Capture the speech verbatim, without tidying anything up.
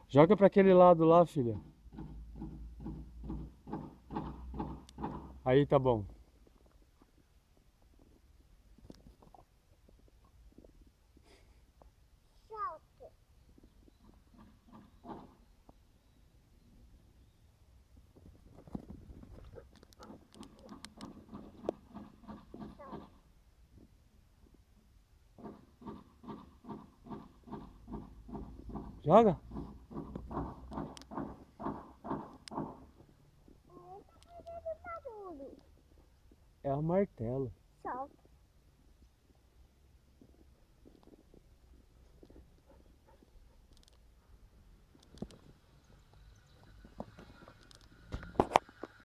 Joga pra aquele lado lá, filha. Aí tá bom. Solta. Joga. Ele tá fazendo barulho. É o martelo.